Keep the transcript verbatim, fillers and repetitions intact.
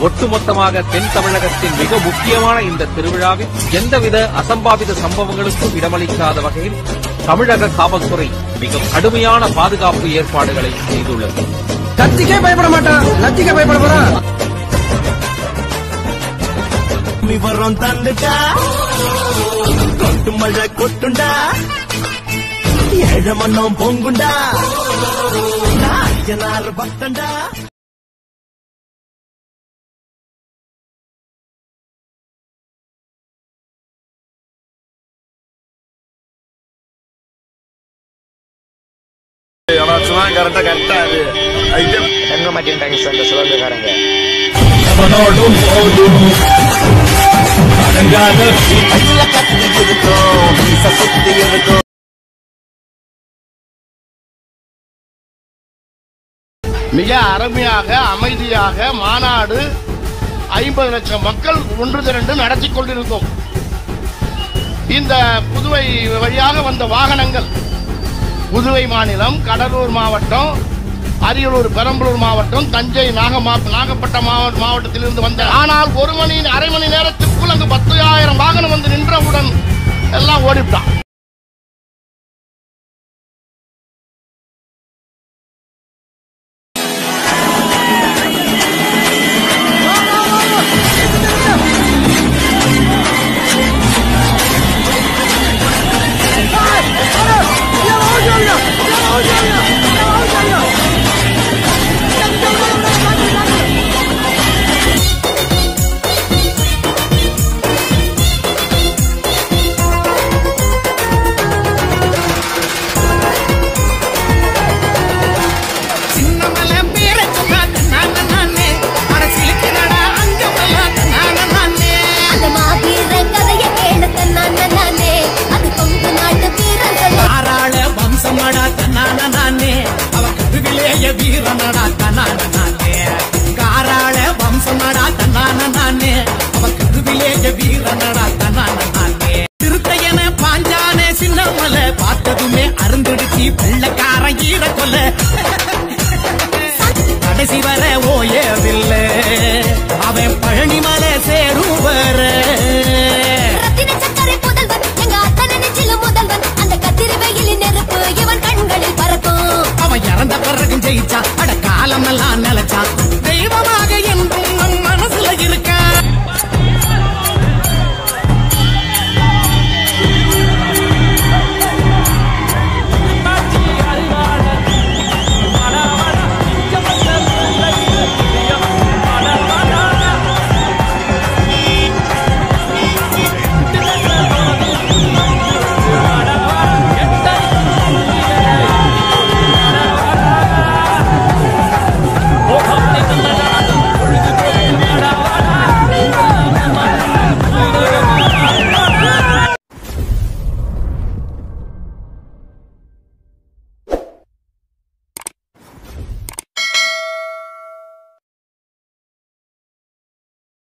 ஒட்டுமொத்தமாக தென் தமிழகத்தின் மிக முக்கியமான இந்த திருவிழாவில் எந்தவித அசம்பாவித சம்பவங்களுக்கும் இடமளிக்காத வகையில் தமிழக காவல்துறை மிக கடுமையான பாதுகாப்பு ஏற்பாடுகளை செய்துள்ளது. கத்திக்கே பயப்பட மாட்டான், லத்திக்கே பயப்பட போறான். விவரம் தந்துட்டா கொட்டு மழை கொட்டுண்டா ஏழ மன்னம் பொங்குண்டா நாயனார் பக்தண்டா. கரெக்டா கரெக்டா அது எங்க மாட்டேன்ட்டாங்க சார் இந்த சிவகாரங்க. மிக அருமையாக அமைதியாக மாநாடு ஐம்பது லட்சம் மக்கள் ஒன்று திரண்டு நடத்தி கொண்டிருந்தோம். இந்த புதுவை வழியாக வந்த வாகனங்கள் புதுவை மாநிலம், கடலூர் மாவட்டம், அரியலூர், பெரம்பலூர் மாவட்டம், தஞ்சை, நாகமா நாகப்பட்டினம் மாவட்டத்திலிருந்து வந்த. ஆனால் ஒரு மணி அரை மணி நேரத்திற்குள் அங்கு பத்தாயிரம் வாகனம் வந்து நின்றவுடன் எல்லாம் ஓடிவிட்டான். வீரனடா தன்னான நானே காராள வம்சமடா தன்னான நானே அவக்கு விலேஜ வீரனடா தன்னான நானே திருத்தையன பாஞ்சானே சின்னமலை பார்த்ததுமே அருந்துடுச்சி வெள்ளக்காரன் ஈர கொல்ல